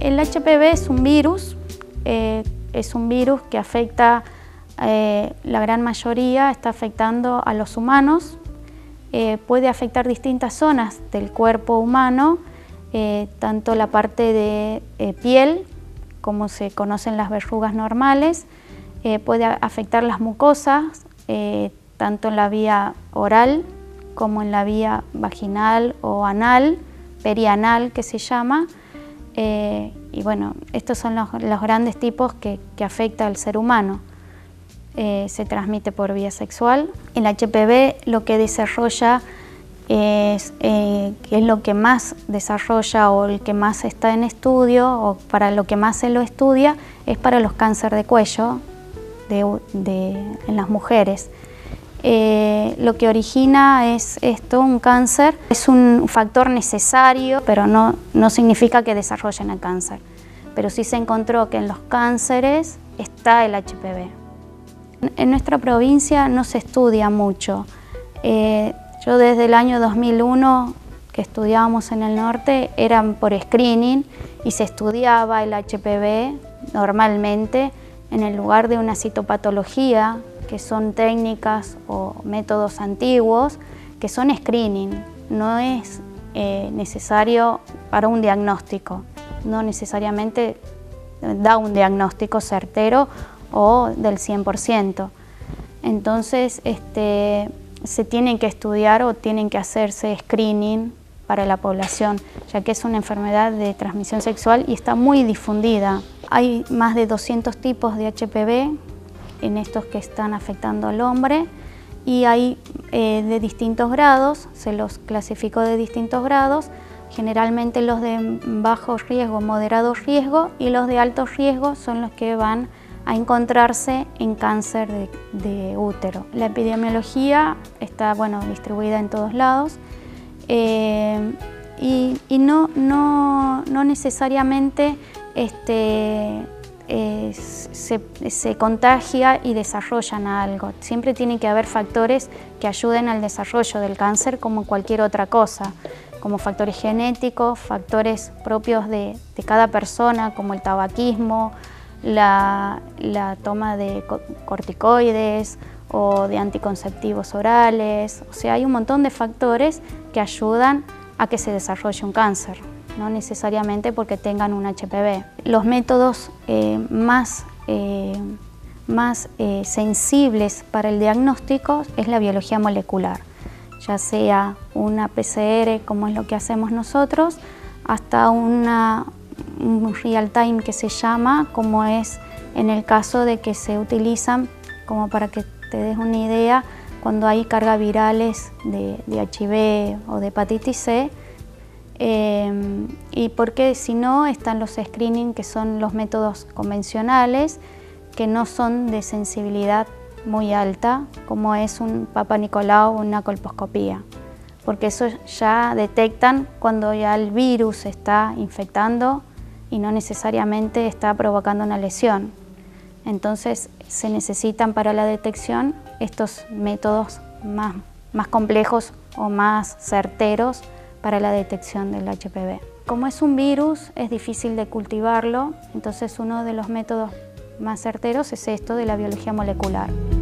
El HPV es un virus que afecta, la gran mayoría está afectando a los humanos. Puede afectar distintas zonas del cuerpo humano, tanto la parte de piel, como se conocen las verrugas normales, puede afectar las mucosas, tanto en la vía oral como en la vía vaginal o anal, perianal que se llama. Y bueno, estos son los grandes tipos que afecta al ser humano. Se transmite por vía sexual. El HPV lo que desarrolla que es lo que más desarrolla o el que más está en estudio o para lo que más se lo estudia es para los cánceres de cuello en las mujeres. Lo que origina es esto, un cáncer, es un factor necesario, pero no significa que desarrollen el cáncer. Pero sí se encontró que en los cánceres está el HPV. En nuestra provincia no se estudia mucho. Yo desde el año 2001 que estudiábamos en el norte eran por screening y se estudiaba el HPV normalmente en el lugar de una citopatología, que son técnicas o métodos antiguos que son screening. No es necesario para un diagnóstico, no necesariamente da un diagnóstico certero o del 100%. Entonces, se tienen que estudiar o tienen que hacerse screening para la población, ya que es una enfermedad de transmisión sexual y está muy difundida. Hay más de 200 tipos de HPV en estos que están afectando al hombre y hay de distintos grados, se los clasificó de distintos grados, generalmente los de bajo riesgo, moderado riesgo y los de alto riesgo son los que van a encontrarse en cáncer de útero. La epidemiología está distribuida en todos lados y no necesariamente se contagia y desarrollan algo. Siempre tiene que haber factores que ayuden al desarrollo del cáncer como cualquier otra cosa, como factores genéticos, factores propios de cada persona como el tabaquismo, la toma de corticoides o de anticonceptivos orales. O sea, hay un montón de factores que ayudan a que se desarrolle un cáncer, no necesariamente porque tengan un HPV. Los métodos más sensibles para el diagnóstico es la biología molecular, ya sea una PCR, como es lo que hacemos nosotros, hasta un real time que se llama, como es en el caso de que se utilizan, como para que te des una idea, cuando hay cargas virales de HIV o de hepatitis C, y porque si no están los screening, que son los métodos convencionales, que no son de sensibilidad muy alta, como es un Papa Nicolau o una colposcopía, porque eso ya detectan cuando ya el virus está infectando y no necesariamente está provocando una lesión. Entonces se necesitan para la detección estos métodos más complejos o más certeros para la detección del HPV. Como es un virus, es difícil de cultivarlo, entonces uno de los métodos más certeros es esto de la biología molecular.